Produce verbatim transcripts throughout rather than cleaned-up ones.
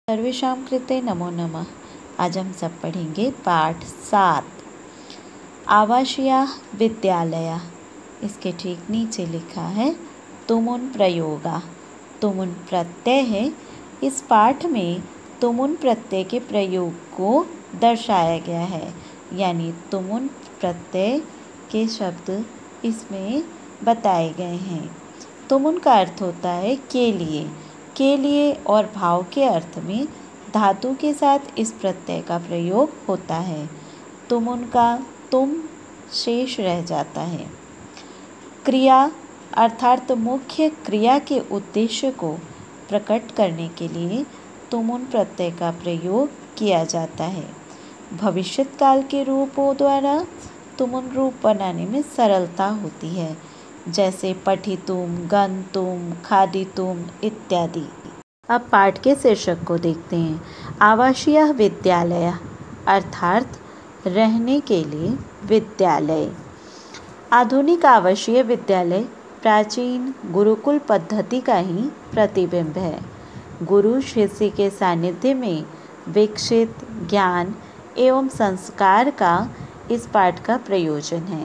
सर्वेषां कृते नमो नमः। आज हम सब पढ़ेंगे पाठ सात आवासीय विद्यालय। इसके ठीक नीचे लिखा है तुमुन प्रयोगा। तुमुन प्रत्यय है। इस पाठ में तुमुन प्रत्यय के प्रयोग को दर्शाया गया है, यानी तुमुन प्रत्यय के शब्द इसमें बताए गए हैं। तुमुन का अर्थ होता है के लिए। के लिए और भाव के अर्थ में धातु के साथ इस प्रत्यय का प्रयोग होता है। तुमुन का तुम शेष रह जाता है। क्रिया अर्थात मुख्य क्रिया के उद्देश्य को प्रकट करने के लिए तुमुन प्रत्यय का प्रयोग किया जाता है। भविष्यकाल के रूपों द्वारा तुमुन रूप बनाने में सरलता होती है, जैसे पठितुम, गन्तुम, खादितुम इत्यादि। अब पाठ के शीर्षक को देखते हैं। आवासीय विद्यालय अर्थात रहने के लिए विद्यालय। आधुनिक आवासीय विद्यालय प्राचीन गुरुकुल पद्धति का ही प्रतिबिंब है। गुरु शिष्य के सानिध्य में विकसित ज्ञान एवं संस्कार का इस पाठ का प्रयोजन है।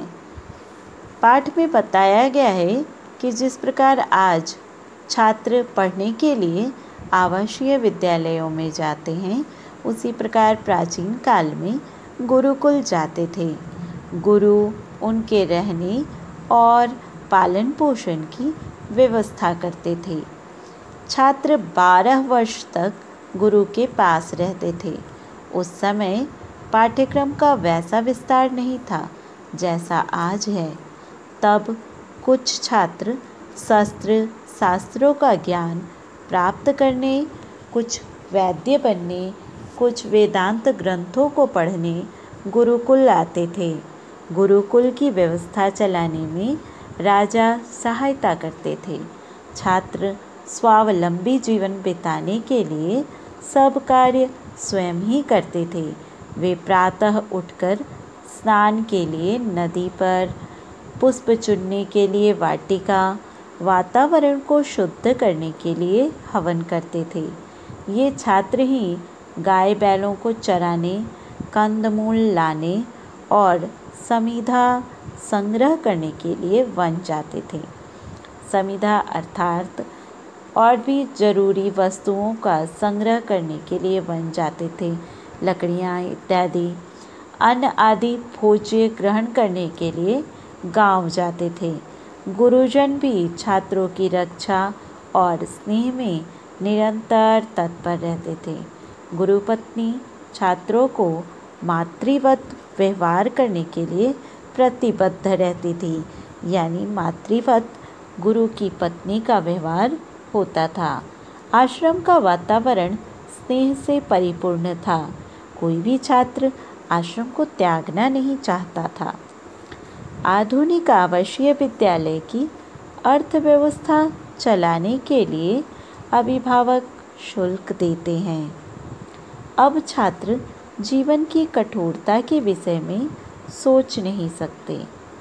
पाठ में बताया गया है कि जिस प्रकार आज छात्र पढ़ने के लिए आवासीय विद्यालयों में जाते हैं, उसी प्रकार प्राचीन काल में गुरुकुल जाते थे। गुरु उनके रहने और पालन पोषण की व्यवस्था करते थे। छात्र बारह वर्ष तक गुरु के पास रहते थे। उस समय पाठ्यक्रम का वैसा विस्तार नहीं था जैसा आज है। तब कुछ छात्र शस्त्र शास्त्रों का ज्ञान प्राप्त करने, कुछ वैद्य बनने, कुछ वेदांत ग्रंथों को पढ़ने गुरुकुल आते थे। गुरुकुल की व्यवस्था चलाने में राजा सहायता करते थे। छात्र स्वावलंबी जीवन बिताने के लिए सब कार्य स्वयं ही करते थे। वे प्रातः उठकर स्नान के लिए नदी पर, पुष्प चुनने के लिए वाटिका, वातावरण को शुद्ध करने के लिए हवन करते थे। ये छात्र ही गाय बैलों को चराने, कंदमूल लाने और समिधा संग्रह करने के लिए वन जाते थे। समिधा अर्थात और भी जरूरी वस्तुओं का संग्रह करने के लिए वन जाते थे। लकड़ियाँ इत्यादि अन्न आदि भोज्य ग्रहण करने के लिए गांव जाते थे। गुरुजन भी छात्रों की रक्षा और स्नेह में निरंतर तत्पर रहते थे। गुरुपत्नी छात्रों को मातृवत व्यवहार करने के लिए प्रतिबद्ध रहती थी, यानी मातृवत गुरु की पत्नी का व्यवहार होता था। आश्रम का वातावरण स्नेह से परिपूर्ण था। कोई भी छात्र आश्रम को त्यागना नहीं चाहता था। आधुनिक आवासीय विद्यालय की अर्थव्यवस्था चलाने के लिए अभिभावक शुल्क देते हैं। अब छात्र जीवन की कठोरता के विषय में सोच नहीं सकते।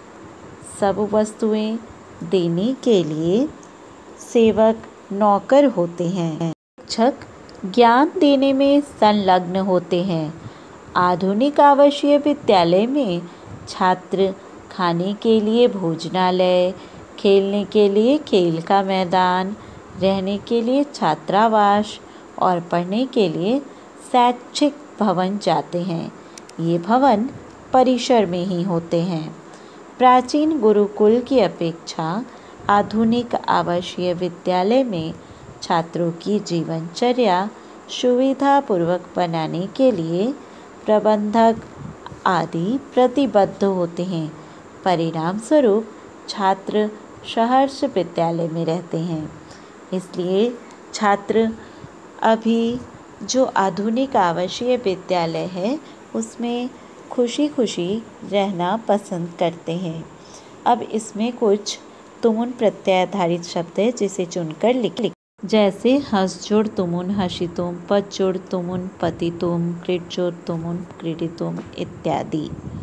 सब वस्तुएं देने के लिए सेवक नौकर होते हैं। शिक्षक ज्ञान देने में संलग्न होते हैं। आधुनिक आवासीय विद्यालय में छात्र खाने के लिए भोजनालय, खेलने के लिए खेल का मैदान, रहने के लिए छात्रावास और पढ़ने के लिए शैक्षिक भवन जाते हैं। ये भवन परिसर में ही होते हैं। प्राचीन गुरुकुल की अपेक्षा आधुनिक आवासीय विद्यालय में छात्रों की जीवनचर्या सुविधापूर्वक बनाने के लिए प्रबंधक आदि प्रतिबद्ध होते हैं। परिणाम स्वरूप छात्र सहर्ष विद्यालय में रहते हैं। इसलिए छात्र अभी जो आधुनिक आवासीय विद्यालय है उसमें खुशी खुशी रहना पसंद करते हैं। अब इसमें कुछ तुमुन प्रत्यय आधारित शब्द है जिसे चुनकर लिख लिख जैसे हंसजोड़ तुमुन हसितुम, पदजोड़ तुमुन पतितुम, कृतजोड़ तुमुन क्रीडितुम इत्यादि।